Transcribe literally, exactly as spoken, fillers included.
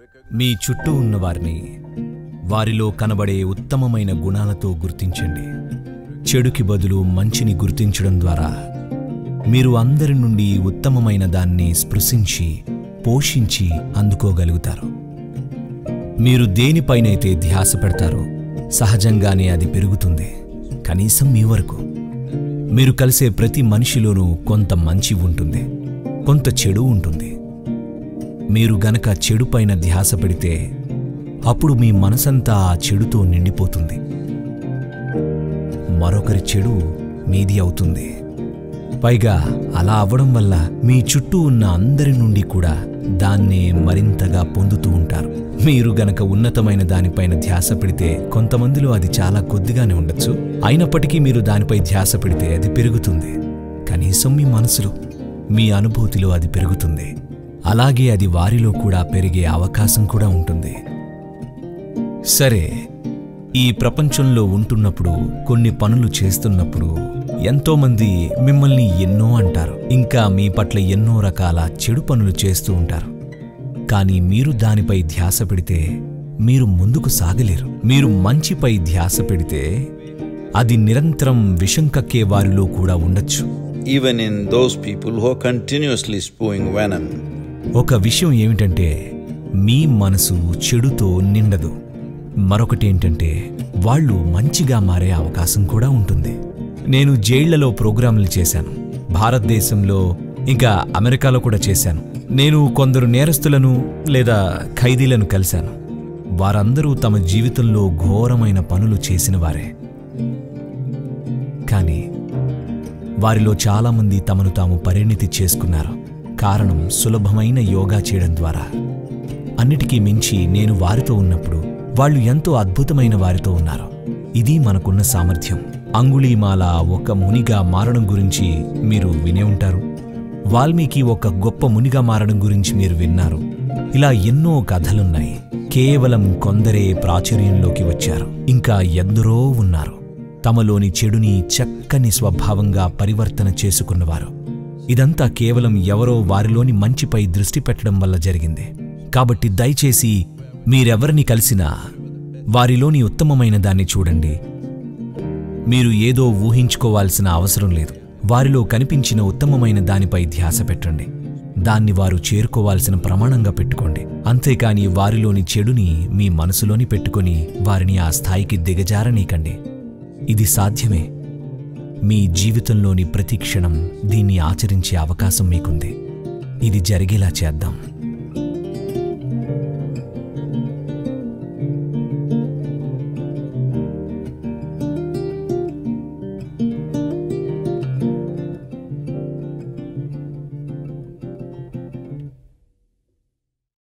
మీ చుట్టూ ఉన్నవారిని వారిలో కనబడే ఉత్తమమైన గుణాలతో గుర్తించండి. చెడుకి బదులు మంచిని గుర్తించడం ద్వారా మీరు అందరి నుండి ఉత్తమమైన దాన్ని స్పృశించి పోషించి అందుకోగలుగుతారు. మీరు దేనిపైనైతే ధ్యాస పెడతారో సహజంగానే అది పెరుగుతుంది. కనీసం మీ వరకు. మీరు కలిసే ప్రతి మనిషిలోనూ కొంత మంచి ఉంటుంది, కొంత చెడు ఉంటుంది. మీరు గనక చెడుపైన ధ్యాస పెడితే అప్పుడు మీ మనసంతా ఆ చెడుతో నిండిపోతుంది. మరొకరి చెడు మీది అవుతుంది. పైగా అలా అవ్వడం వల్ల మీ చుట్టూ ఉన్న అందరి నుండి కూడా దాన్నే మరింతగా పొందుతూ ఉంటారు. మీరు గనక ఉన్నతమైన దానిపైన ధ్యాస పెడితే కొంతమందిలో అది చాలా కొద్దిగానే ఉండొచ్చు. అయినప్పటికీ మీరు దానిపై ధ్యాస పెడితే అది పెరుగుతుంది. కనీసం మీ మనసులో, మీ అనుభూతిలో అది పెరుగుతుంది. అలాగే అది వారిలో కూడా పెరిగే అవకాశం కూడా ఉంటుంది. సరే, ఈ ప్రపంచంలో ఉంటున్నప్పుడు, కొన్ని పనులు చేస్తున్నప్పుడు ఎంతోమంది మిమ్మల్ని ఎన్నో అంటారు, ఇంకా మీ పట్ల ఎన్నో రకాల చెడు పనులు చేస్తూ ఉంటారు. కానీ మీరు దానిపై ధ్యాస పెడితే మీరు ముందుకు సాగలేరు. మీరు మంచిపై ధ్యాస పెడితే అది నిరంతరం విషం కక్కే వారిలో కూడా ఉండొచ్చు. Even in those people who are continuously spewing venom. ఒక విషయం ఏమిటంటే మీ మనసు చెడుతో నిండదు. మరొకటేంటంటే వాళ్ళు మంచిగా మారే అవకాశం కూడా ఉంటుంది. నేను జైళ్లలో ప్రోగ్రాంలు చేశాను, భారతదేశంలో ఇంకా అమెరికాలో కూడా చేశాను. నేను కొందరు నేరస్తులను లేదా ఖైదీలను కలిశాను. వారందరూ తమ జీవితంలో ఘోరమైన పనులు చేసిన వారే. కానీ వారిలో చాలామంది తమను తాము పరిణితి చేసుకున్నారు. కారణం సులభమైన యోగా చేయడం ద్వారా. అన్నిటికీ మించి నేను వారితో ఉన్నప్పుడు వాళ్ళు ఎంతో అద్భుతమైన వారితో ఉన్నారు. ఇది మనకున్న సామర్థ్యం. అంగుళీమాల ఒక మునిగా మారడం గురించి మీరు వినే ఉంటారు. వాల్మీకి ఒక గొప్ప మునిగా మారడం గురించి మీరు విన్నారు. ఇలా ఎన్నో కథలున్నాయి. కేవలం కొందరే ప్రాచుర్యంలోకి వచ్చారు. ఇంకా ఎందరో ఉన్నారు తమలోని చెడుని చక్కని స్వభావంగా పరివర్తన చేసుకున్నవారు. ఇదంతా కేవలం ఎవరో వారిలోని మంచిపై దృష్టి పెట్టడం వల్ల జరిగింది. కాబట్టి దయచేసి మీరెవరిని కలిసినా వారిలోని ఉత్తమమైన దాన్ని చూడండి. మీరు ఏదో ఊహించుకోవాల్సిన అవసరం లేదు. వారిలో కనిపించిన ఉత్తమమైన దానిపై ధ్యాస పెట్టండి. దాన్ని వారు చేరుకోవాల్సిన ప్రమాణంగా పెట్టుకోండి. అంతేకాని వారిలోని చెడుని మీ మనసులోని పెట్టుకొని వారిని ఆ స్థాయికి దిగజారనీకండి. ఇది సాధ్యమే. మీ జీవితంలోని ప్రతి క్షణం దీన్ని ఆచరించే అవకాశం మీకుంది. ఇది జరిగేలా చేద్దాం.